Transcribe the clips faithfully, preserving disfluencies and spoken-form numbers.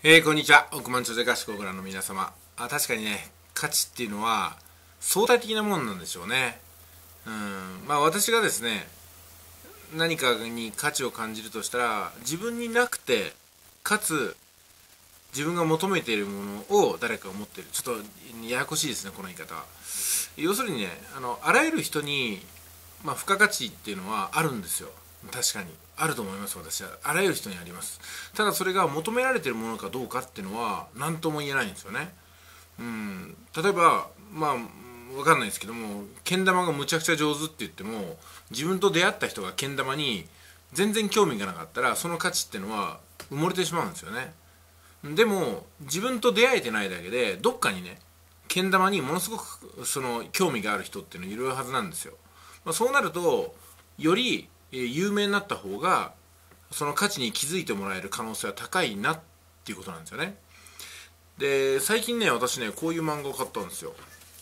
えー、こんにちは。億万長者合宿をご覧の皆様。あ、確かにね、価値っていうのは相対的なものなんでしょうね。うん、まあ私がですね、何かに価値を感じるとしたら、自分になくて、かつ自分が求めているものを誰かが持っている。ちょっとややこしいですね、この言い方は。要するにね、あのあらゆる人に、まあ、付加価値っていうのはあるんですよ。確かにあると思います。私はあらゆる人にあります。ただそれが求められているものかどうかっていうのは何とも言えないんですよね。うん、例えばまあ分かんないですけども、けん玉がむちゃくちゃ上手って言っても、自分と出会った人がけん玉に全然興味がなかったら、その価値っていうのは埋もれてしまうんですよね。でも自分と出会えてないだけで、どっかにね、けん玉にものすごくその興味がある人っていうのいるはずなんですよ。まあ、そうなるとより有名になった方がその価値に気づいてもらえる可能性は高いなっていうことなんですよね。で、最近ね、私ね、こういう漫画を買ったんですよ。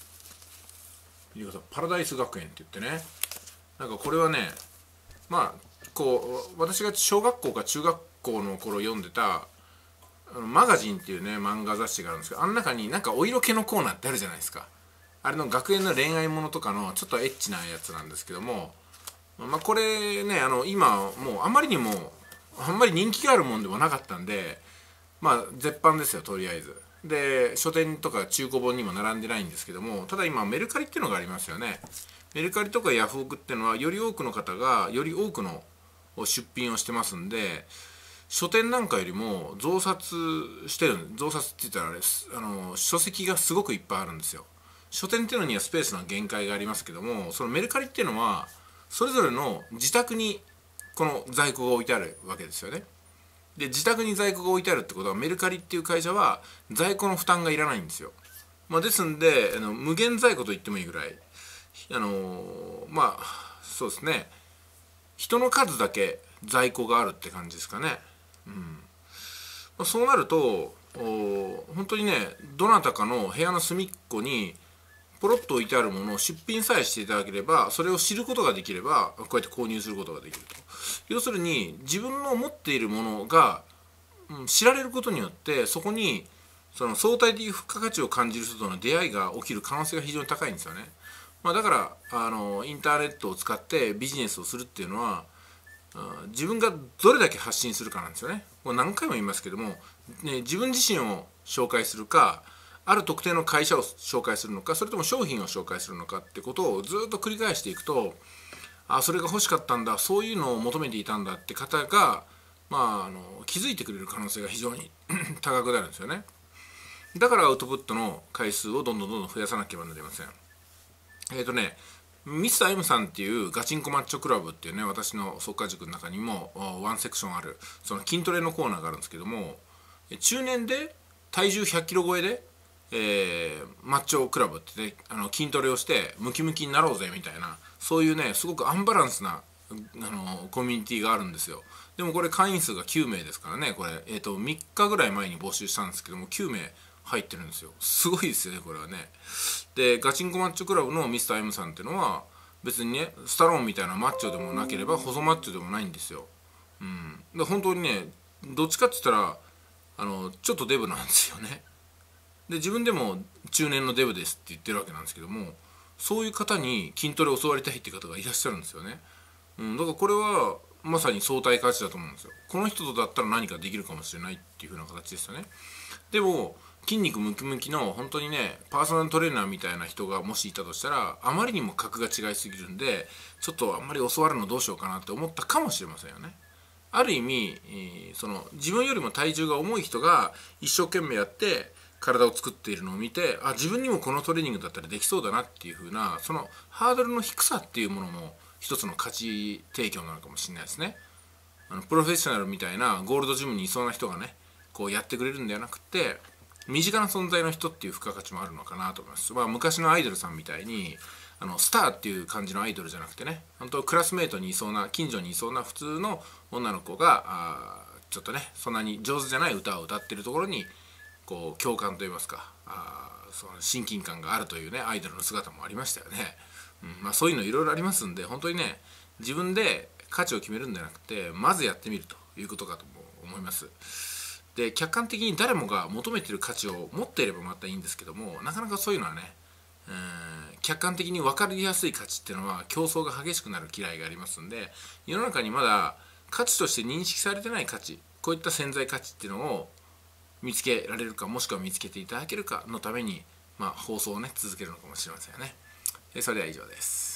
パラダイス学園って言ってね、なんかこれはね、まあこう私が小学校か中学校の頃読んでたマガジンっていうね漫画雑誌があるんですけど、あの中になんかお色気のコーナーってあるじゃないですか。あれの学園の恋愛ものとかのちょっとエッチなやつなんですけども、まあこれね、あの今もうあまりにもあんまり人気があるもんでもなかったんで、まあ絶版ですよ、とりあえず。で、書店とか中古本にも並んでないんですけども、ただ今メルカリっていうのがありますよね。メルカリとかヤフオクっていうのはより多くの方がより多くの出品をしてますんで、書店なんかよりも増刷してる。増刷って言ったらあれです、あの書籍がすごくいっぱいあるんですよ。書店っていうのにはスペースの限界がありますけども、そのメルカリっていうのはそれぞれの自宅にこの在庫が置いてあるわけですよね。で、自宅に在庫が置いてあるってことは、メルカリっていう会社は在庫の負担がいらないんですよ。まあ、ですんであの無限在庫と言ってもいいぐらい、あのー、まあそうですね、人の数だけ在庫があるって感じですかね。うん、まあ、そうなると本当にね、どなたかの部屋の隅っこにポロッと置いてあるものを出品さえしていただければ、それを知ることができればこうやって購入することができると。要するに自分の持っているものが、うん、知られることによって、そこにその相対的付加価値を感じる人との出会いが起きる可能性が非常に高いんですよね。まあ、だからあのインターネットを使ってビジネスをするっていうのは、自分がどれだけ発信するかなんですよね。もう何回も言いますけども、ね、自分自身を紹介するか、ある特定の会社を紹介するのか、それとも商品を紹介するのかってことをずっと繰り返していくと、あ、それが欲しかったんだ、そういうのを求めていたんだって方が、まあ、あの気づいてくれる可能性が非常に高くなるんですよね。だからアウトプットの回数をどんどんどんどん増やさなければなりません。えっ、ー、とねミス M さんっていうガチンコマッチョクラブっていうね、私の速稼塾の中にもワンセクションあるその筋トレのコーナーがあるんですけども、中年で体重ひゃっキロ超えで、えー、マッチョクラブってね、あの筋トレをしてムキムキになろうぜみたいな、そういうねすごくアンバランスなあのコミュニティがあるんですよ。でもこれ会員数がきゅうめいですからね。これ、えー、とみっかぐらい前に募集したんですけどもきゅうめい入ってるんですよ。すごいですよね、これはね。で、ガチンコマッチョクラブのミスター M さんっていうのは別にねスタローンみたいなマッチョでもなければ細マッチョでもないんですよ。うん、で本当にね、どっちかって言ったらあのちょっとデブなんですよね。で、自分でも中年のデブですって言ってるわけなんですけども、そういう方に筋トレを教わりたいっていう方がいらっしゃるんですよね。うん、だからこれはまさに相対価値だと思うんですよ。この人とだったら何かできるかもしれないっていう風な形ですよね。でも筋肉ムキムキの本当にねパーソナルトレーナーみたいな人がもしいたとしたら、あまりにも格が違いすぎるんで、ちょっとあんまり教わるのどうしようかなって思ったかもしれませんよね。ある意味、えー、その自分よりも体重が重い人が一生懸命やって体を作っているのを見て、あ、自分にもこのトレーニングだったらできそうだなっていう風な、そのハードルの低さっていうものも一つの価値提供なのかもしれないですね。あのプロフェッショナルみたいなゴールドジムにいそうな人がねこうやってくれるんではなくて、身近な存在の人っていう付加価値もあるのかなと思います。まあ、昔のアイドルさんみたいにあのスターっていう感じのアイドルじゃなくてね、本当クラスメートにいそうな、近所にいそうな普通の女の子があちょっとねそんなに上手じゃない歌を歌ってるところにこう共感といいますか、あその親近感があるというねアイドルの姿もありましたよね。うん、まあ、そういうのいろいろありますんで、本当にね自分で価値を決めるんじゃなくて、まずやってみるということかと思います。 で客観的に誰もが求めてる価値を持っていればまたいいんですけども、なかなかそういうのはね、えー、客観的に分かりやすい価値っていうのは競争が激しくなる嫌いがありますんで、世の中にまだ価値として認識されてない価値、こういった潜在価値っていうのを見つけられるか、もしくは見つけていただけるかのために、まあ、放送をね続けるのかもしれませんよね。それでは以上です。